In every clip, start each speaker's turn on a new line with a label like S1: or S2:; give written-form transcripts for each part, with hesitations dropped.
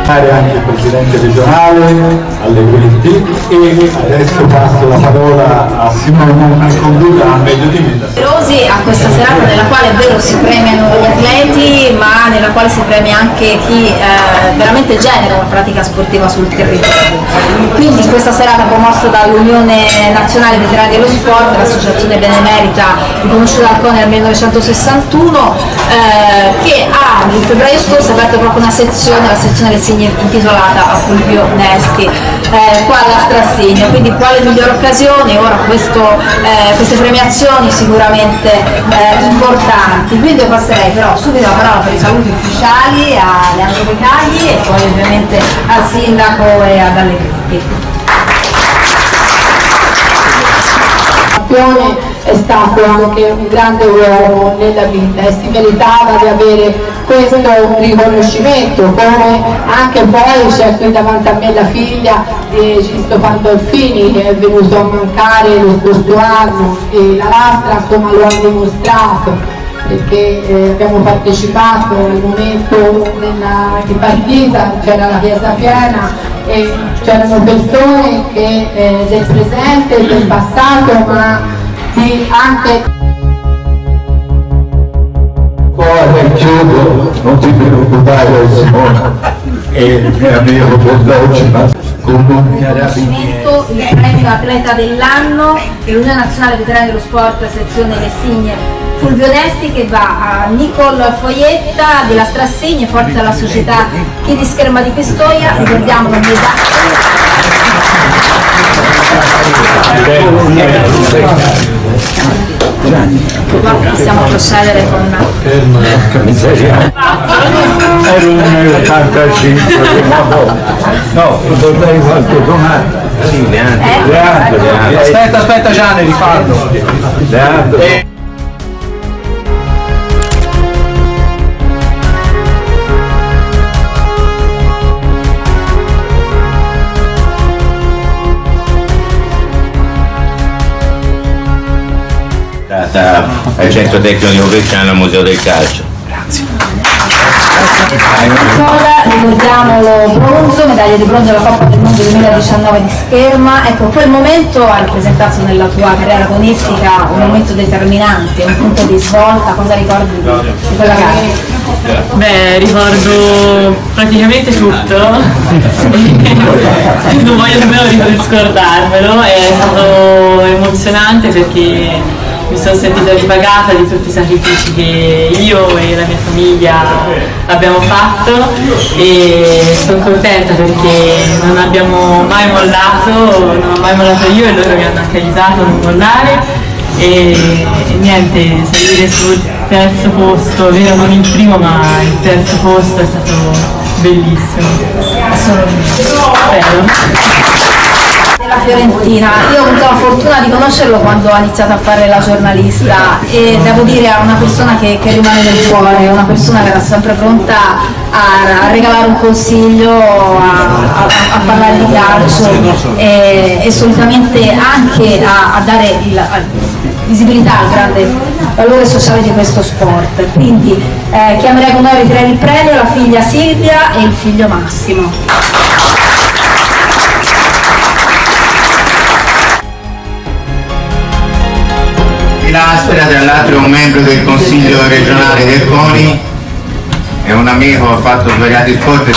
S1: Anche il Presidente regionale, alle UNT, e adesso passo la parola a Simona che condurrà meglio di me.
S2: Numerosi a questa serata nella quale è vero si premiano gli atleti, ma nella quale si premia anche chi veramente genera una pratica sportiva sul territorio. Quindi in questa serata promossa dall'Unione Nazionale Veterani dello Sport, l'associazione benemerita riconosciuta dal CONI nel 1961, che ha il febbraio scorso aperto proprio una sezione, la sezione del segno intitolata a Fulvio Nesti, qua alla Strassegno. Quindi quale migliore occasione, ora queste premiazioni sicuramente importanti. Quindi io passerei però subito la parola per i saluti ufficiali a Leandro Becagli e poi ovviamente al sindaco e ad Allegretti.
S3: È stato anche un grande uomo nella vita e si meritava di avere questo riconoscimento, come anche poi c'è qui davanti a me la figlia di Gisto Pandolfini che è venuto a mancare lo scorso anno e la lastra insomma lo ha dimostrato, perché abbiamo partecipato al momento di partita, c'era la chiesa piena e c'erano persone che del presente e del passato, ma anche
S1: Poi chiudo, non ti preoccupare Simona, è il mio amico per l'oggi, ma
S2: il premio atleta dell'anno dell'Unione Nazionale Veterani dello Sport sezione Lessigne Fulvio Nesti, che va a Nicole Foietta della Strassegno, forza alla società Chi di Scherma di Pistoia, ricordiamo che possiamo procedere con
S1: ero nel 85, no, vorrei qualche domanda. Sì, Leandro.
S4: Aspetta Gianni, rifarlo.
S1: Leandro.
S5: Al centro tecnico Bresciano al Museo del Calcio.
S2: Grazie. Ancora ricordiamolo, bronzo, medaglia di bronzo alla Coppa del Mondo 2019 di Scherma. Ecco, quel momento ha rappresentato nella tua carriera agonistica un momento determinante, un punto di svolta. Cosa ricordi di quella gara?
S6: Beh, ricordo praticamente tutto, non voglio nemmeno scordarmelo, è stato emozionante perché mi sono sentita ripagata di tutti i sacrifici che io e la mia famiglia abbiamo fatto e sono contenta perché non abbiamo mai mollato, non ho mai mollato io e loro mi hanno anche aiutato a non mollare e niente, salire sul terzo posto, vero non il primo ma il terzo posto è stato bellissimo. Spero.
S2: Della Fiorentina, io ho avuto la fortuna di conoscerlo quando ho iniziato a fare la giornalista e devo dire è una persona che rimane nel cuore, una persona che era sempre pronta a regalare un consiglio, a parlare di calcio e solitamente anche a dare visibilità al grande valore sociale di questo sport. Quindi chiamerei con noi a ritirare il premio la figlia Silvia e il figlio Massimo.
S5: Lastra, tra l'altro è un membro del Consiglio regionale del CONI, è un amico, ha fatto svariati sport.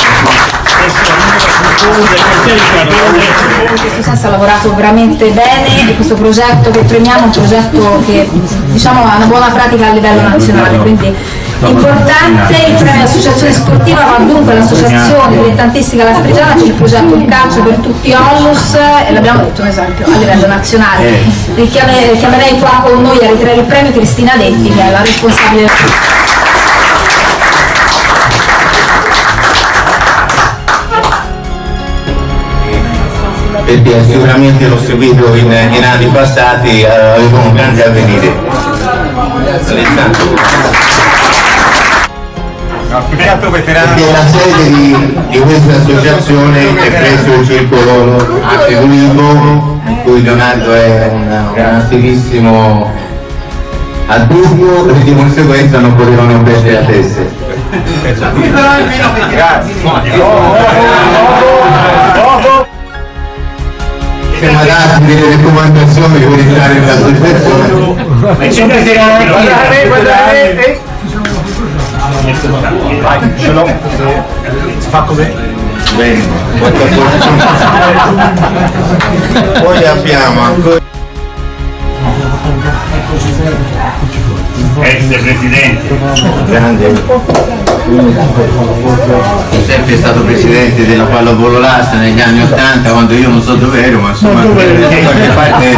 S2: In questo senso ha lavorato veramente bene e questo progetto che premiamo è un progetto che diciamo ha una buona pratica a livello nazionale, quindi importante. Il premio associazione sportiva va dunque all'associazione dilettantistica Lastrigiana, c'è il progetto Un calcio per tutti Onlus e l'abbiamo detto un esempio a livello nazionale. Chiamerei qua con noi a ritirare il premio Cristina Detti, che è la responsabile.
S5: Perché sicuramente l'ho seguito in anni passati, avevo un grande avvenire. Perché la sede di questa associazione è presso il circolo Ateguigo, in cui Leonardo è un grandissimo addurro e di conseguenza non potevano perdere la testa. Siamo dati delle raccomandazioni per entrare nell'associazione.
S1: Vai, ce l'ho. Si fa così?
S5: Bene. Poi abbiamo ancora
S7: ex presidente,
S5: grande, sempre stato presidente della pallavolo Lassa negli anni 80 quando io non so dove ero, ma insomma da qualche parte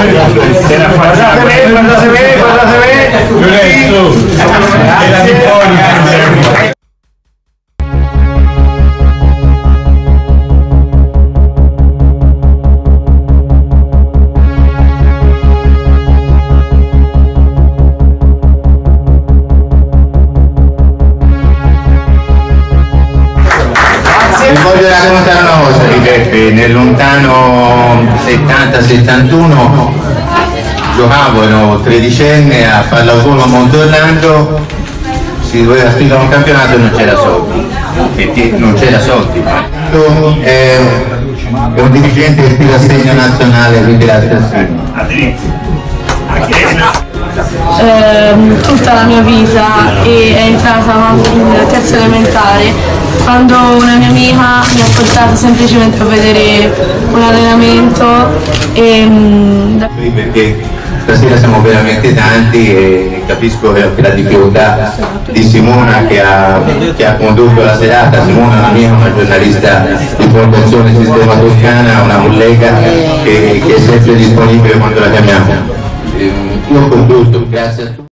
S5: vi voglio raccontare una cosa di Beppe. Nel lontano 70-71 giocavo, ero tredicenne a pallavolo a Montorlando, si doveva scrivere un campionato e non c'era soldi, perché non c'era soldi. È un dirigente che tira segno nazionale di Pilastrasino.
S8: Tutta la mia vita e è entrata in terza elementare quando una mia amica mi ha portato semplicemente a vedere un allenamento
S5: perché stasera siamo veramente tanti e capisco la difficoltà di Simona che ha condotto la serata. Simona è una giornalista di Fondazione Sistema Toscana, una collega che è sempre disponibile quando la chiamiamo. Io ho concluso, grazie a tutti.